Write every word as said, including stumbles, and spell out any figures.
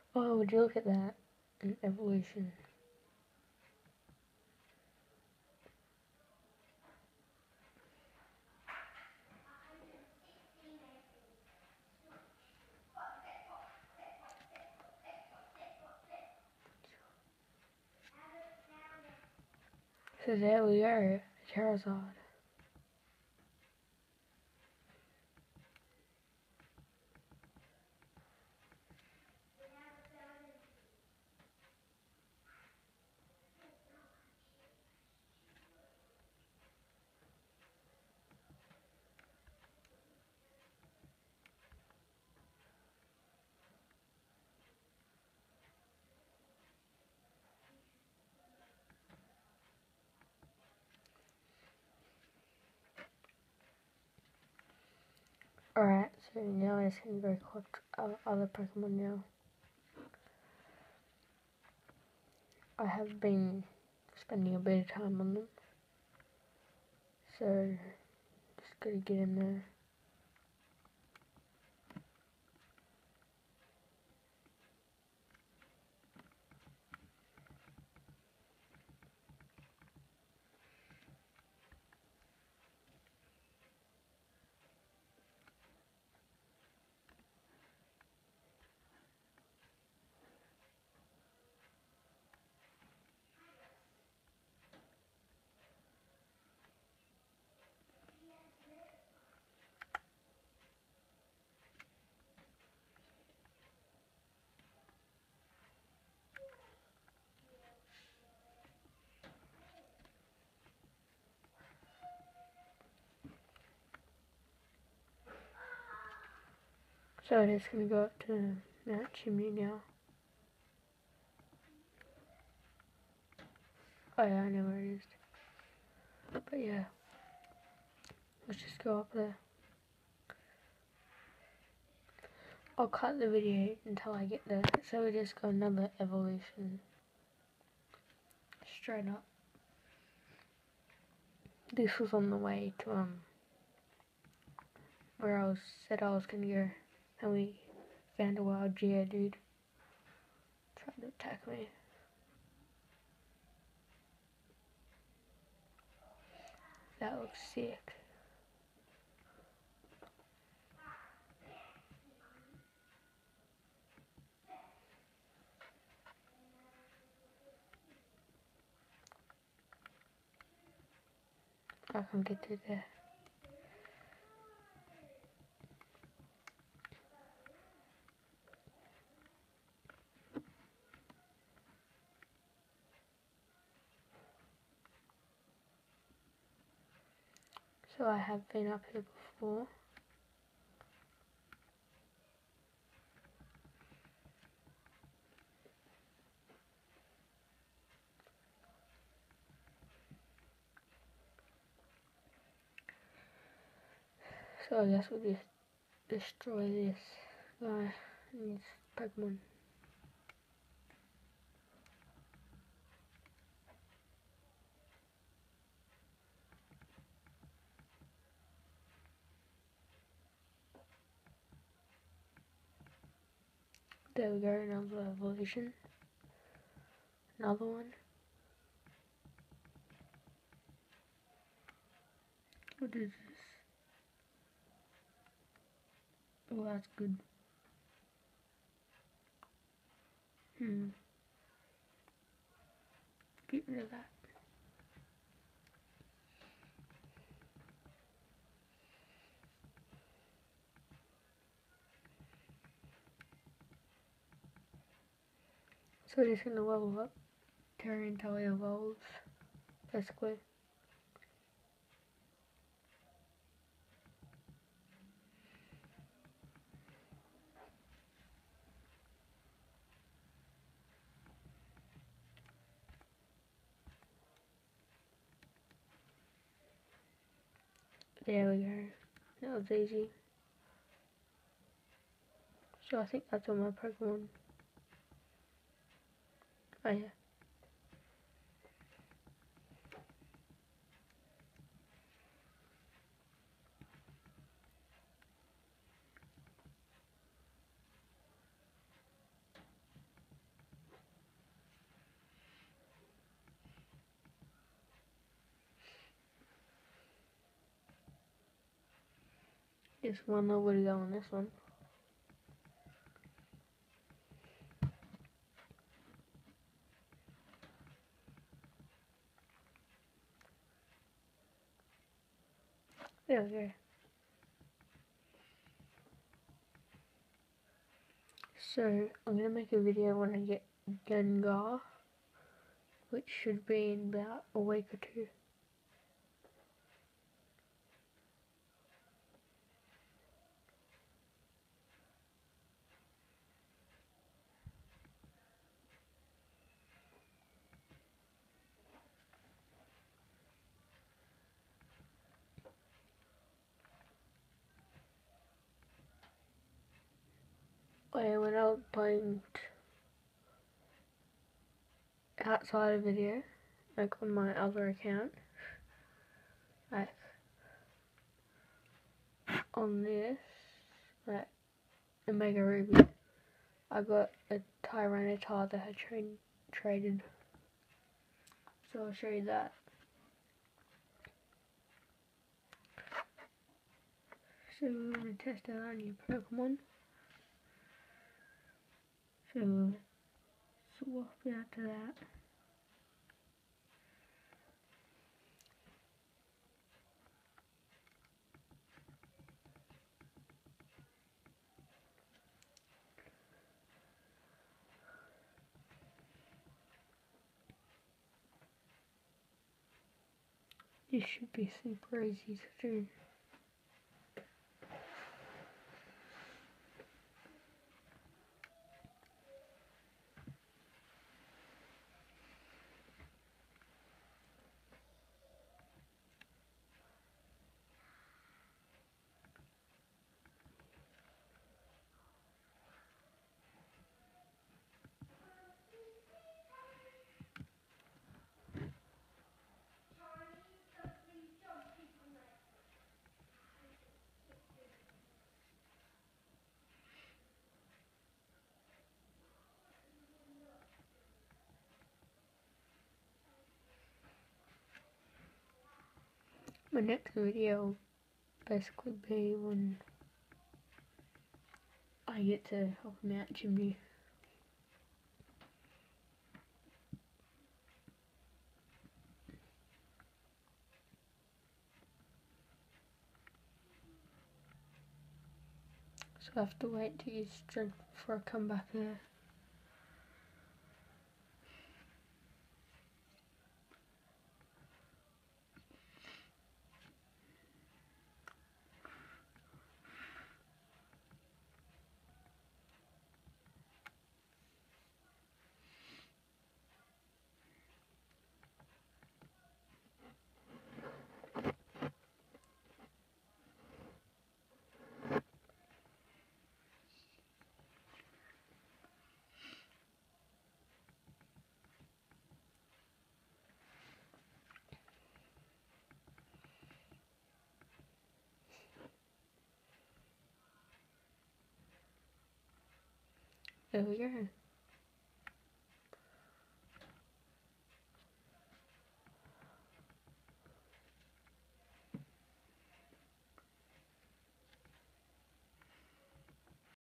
Oh, would you look at that? An evolution. So there we are, Charizard. Alright, so now I just gonna go collect uh, other Pokemon now. I have been spending a bit of time on them. So, just gotta get in there. So I'm just gonna go up to that chimney now. Oh yeah, I know where it is. But yeah, let's just go up there. I'll cut the video until I get there. So we just got another evolution. Straight up. This was on the way to um where I was said I was gonna go, and we found a wild Geodude. Tried to attack me. That looks sick. I can get to there. So I have been up here before. So I guess we'll just destroy this guy and his Pokemon. There we go, another evolution. Another one. What is this? Oh, that's good. Hmm. Get rid of that. So we're just gonna level up Terry until he evolves, basically. There we go. That was easy. So I think that's all my Pokemon. Oh yeah. Just one level to go on this one. There we go. So, I'm going to make a video when I get Gengar, which should be in about a week or two. And when I was playing outside of video, like on my other account, like on this, like the Mega Ruby, I got a Tyranitar that I tra traded. So I'll show you that. So we're going to test out our new Pokemon. So we'll swap it out to that. This should be super easy to do. My next video will basically be when I get to help him out Chimney. So I have to wait to use strength before I come back there. There we go.